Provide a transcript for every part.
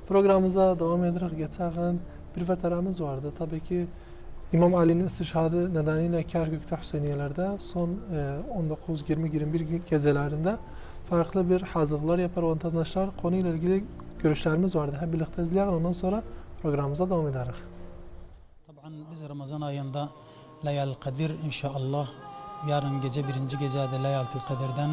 Programımıza devam ederek geçen bir veteranımız vardı. Tabii ki İmam Ali'nin istişhadı nedeniyle Kerkük'te Hüseyniyeler'de son 19, 20, 21 gecelerinde farklı bir hazırlıklar yapar vatandaşlar. Konuyla ilgili görüşlerimiz vardı. Hep birlikte izleyelim. Ondan sonra programımıza devam ederiz. Tabii biz Ramazan ayında Layal Kadir inşallah yarın gece birinci gecede Layal-ül Kadir'den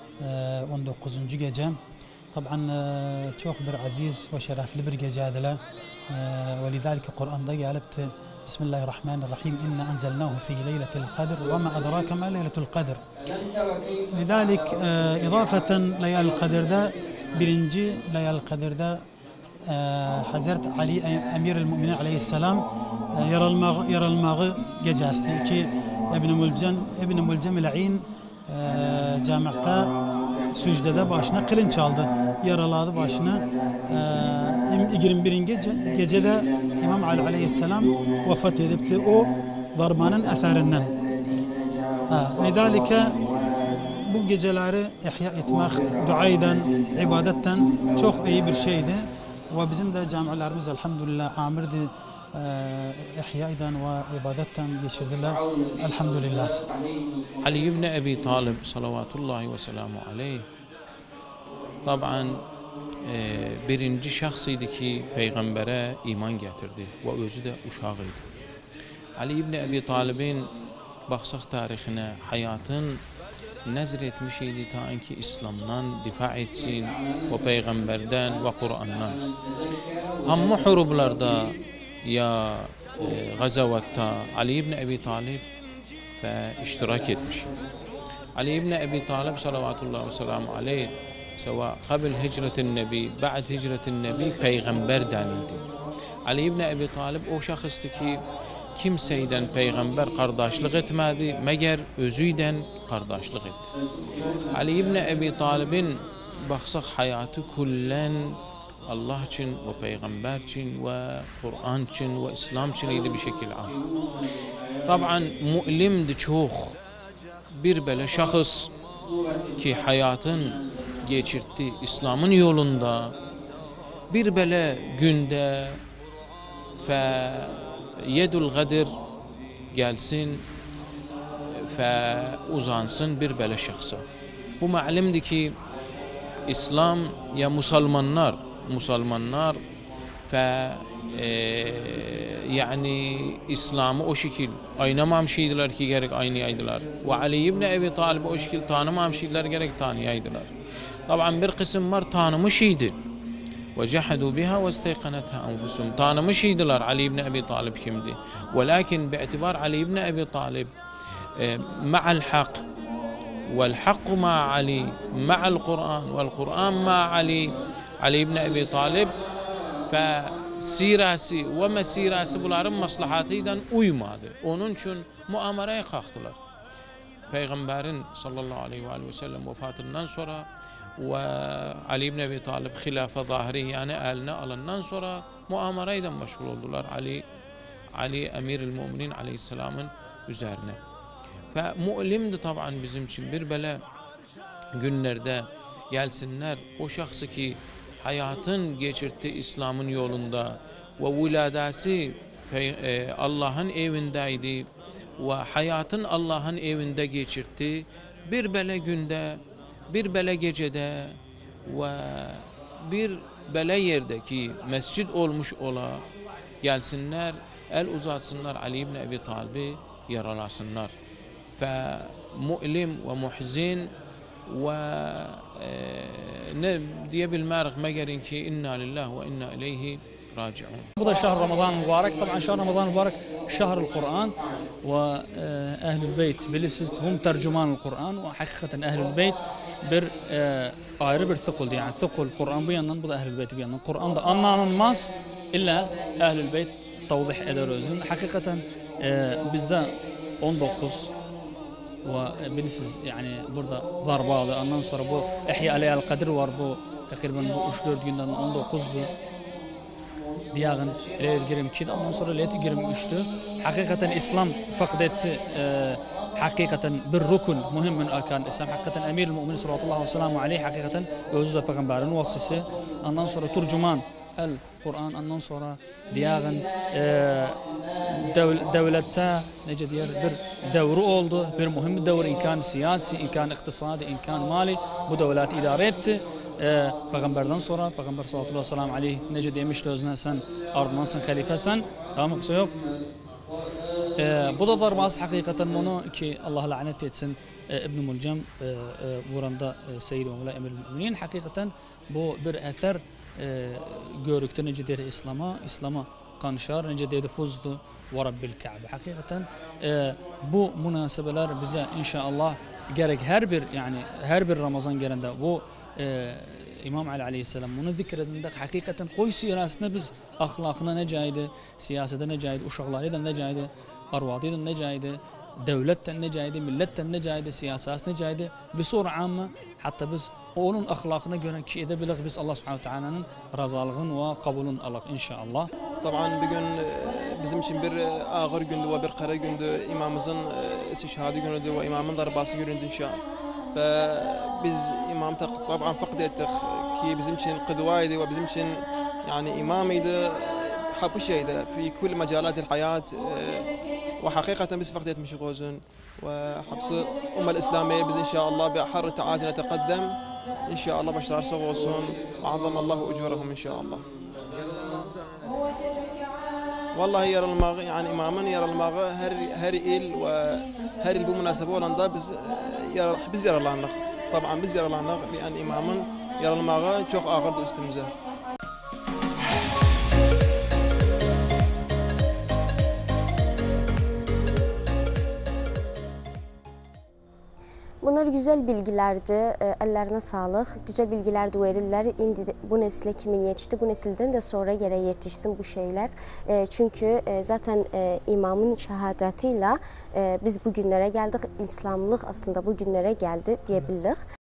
19. gece. Tabii çok bir aziz ve şerefli bir gecedir. ولذلك Kur'an'da gelipti. Bismillahirrahmanirrahim. İnne enzelnahu fi leyletil kadr ve ma adrake ma leyletul kadr. لذلك idafeten Layal Kadir'de birinci Layal Kadir'de Hazreti Ali Emirül Müminin Aleyhisselam yaralmağı gecesi ki İbn-i Mulcem-i cami'de sücdede başına kılınç aldı. Yaraladı başını. 21. gecede İmam Ali Aleyhisselam vefat edipti. O darbanın eserinden. Lidalike bu geceleri ihya etmek, duayden, ibadetten çok iyi bir şeydi. Ve bizim de camilerimiz elhamdülillah amirdi. İhya'dan ve ibadetten geçirdiler. Elhamdülillah. Ali ibn Abi Talib salavatullahi ve selamu aleyh taban birinci şahsıydı ki peygambere iman getirdi ve özü de uşağıydı. Ali ibn Abi Talib'in baksaq tarihine hayatın nezr etmiş idi ta ki İslam'dan difa etsin ve peygamberden ve Kur'an'dan. Hamma hurublarda ya gazavatta Ali ibn Abi Talib ve iştirak etmiş. Ali ibn Abi Talib salavatullahi ve selamu aleyh sava qabl hicretin nebi, ba'd hicretin nebi peygamber denildi. Ali ibn Abi Talib o şahıstı ki kimseyden peygamber kardeşlik etmedi, meğer özüyden kardeşlik etti. Ali ibn Abi Talib'in baksaq hayatı kullen Allah için ve peygamber için ve Kur'an için ve İslam için iyiydi bir şekilde. Taban mu'limdi çok bir böyle şahıs ki hayatın geçirdi İslam'ın yolunda bir böyle günde fe yedul gadir gelsin fe uzansın bir böyle şahsa. Bu ma'limdi ki İslam ya Müslümanlar fe yani İslam'ı o şekil aynamamışydılar ki gerek aynaydılar. Ve Ali ibn Abi Talib o şekil tanımamışydılar gerek tanıyaydılar. Tabii bir kısım var tanımışydı. Ve cehadu biha ve isteyqanatha enfusuhum. Tanımışydılar Ali ibn Abi Talib kimdi. Velakin bi'tibar Ali ibn Abi Talib ma'al hak والحق مع علي مع القرآن والقرآن مع علي بن أبي طالب فسirası ve mesirası bunların maslahatıyla uymadı. Onun için muamereye kalktılar. Peygamberin sallallahu aleyhi ve sellem vefatından sonra ve Ali ibn Abi Talib hilafe zahiri yani eline alından sonra muamereyden meşgul oldular. Ali Emirül Müminin Aleyhisselam'ın üzerine. Ve mu'limdi taban bizim için bir böyle günlerde gelsinler o şahsı ki hayatın geçirdi İslam'ın yolunda ve viladesi Allah'ın evindeydi ve hayatın Allah'ın evinde geçirdi. Bir böyle günde, bir böyle gecede ve bir böyle yerdeki mescid olmuş ola gelsinler, el uzatsınlar Ali ibn Abi Talib'i yaralasınlar. فمؤلم ومحزن و diyebilmek megerin ki inna lillahi ve inna ileyhi raciun. Bu da şehr Ramazan mübarek. Tabii şehr Ramazan mübarek şehrul Kur'an ve ehlül beyt bilirsiniz hum tercümanul Kur'an ve hakikaten ehlül beyt bir ayrı bir sıkul yani sıkul Kur'an bu yandan bu da ehlül beyt bir yandan. Kur'an'da anlanılmaz illa ehlül beyt tavzih eder özün. Hakikaten bizde 19 ve bilirsiniz yani burada zarbalı ondan sonra bu İhya Layal Kadir var bu takriben bu 3-4 günden 19'du diyağın leylet 22'de ondan sonra leylet 23'tü. Hakikaten İslam fakd etti hakikaten bir rukun mühim min arkan İslam hakikaten Emirül Müminin sallallahu aleyhi ve sellem hakikaten özü de peygamberin vasisi ondan sonra turcuman el-Kur'an ondan sonra diyağın devlette nece diyer bir devru oldu, bir mühim bir devr imkan siyasi, imkan iktisadi, imkan mali bu devlet idare etti. Peygamberden sonra Peygamber sallallahu aleyhi ve sellem aleyh nece demişti özüne sen ardından sen halifesen tamam kısa yok. Bu da darbası hakikaten bunu ki Allah lanet etsin İbn Mulcem buranda Seyyid ve Mevla Emirül Müminin hakikaten bu bir eser görükte nece der İslam'a kanışar nece der fuzdu ve Rabbil Ka'be hakikaten bu münasebeler bize inşallah gerek her bir Ramazan gelende bu İmam Ali aleyhisselam bunu zikredildi. Hakikaten koy sirasında biz ahlakına ne caydı, siyasete ne caydı, uşaklarıyla ne caydı, arvadıyla ne caydı, devletten ne caydı, milletten ne caydı, siyaset ne caydı. Bir soru amma hatta biz onun ahlakına göre ki edebiliriz biz Allah subhanahu teala'nın razalığını ve kabulünü alak inşallah. Tabii bugün bizim için bir ağır gündü ve bir kara gündü. İmamımızın istişhadi günüdü ve imamın darbası günüdü inşallah. Biz imam طبعا فقد ettik ki bizim için kıdvaydı ve bizim için yani imamıydı, حبشيdı في كل مجالات الحياة وحقيقة biz فقد etmişiz özün ve hapsı الإسلامية biz inşallah بأحر التعازي نتقدم inşallah başlarsa olsun وعظم الله أجورهم inşallah. Vallahi yarılmağı yani imamın yarılmağı her il ve her il bu münasebe olanda biz yaralandık. Tabii biz yaralandık yani imamın yarılmağı çok ağırdı üstümüze. Bunlar güzel bilgilerdi. Ellerine sağlık. Güzel bilgiler de verirler. İndi bu nesile kimin yetişti? Bu nesilden de sonra yere yetişsin bu şeyler. Çünkü zaten imamın şehadetiyle biz bugünlere geldik. İslamlık aslında bugünlere geldi diyebiliriz.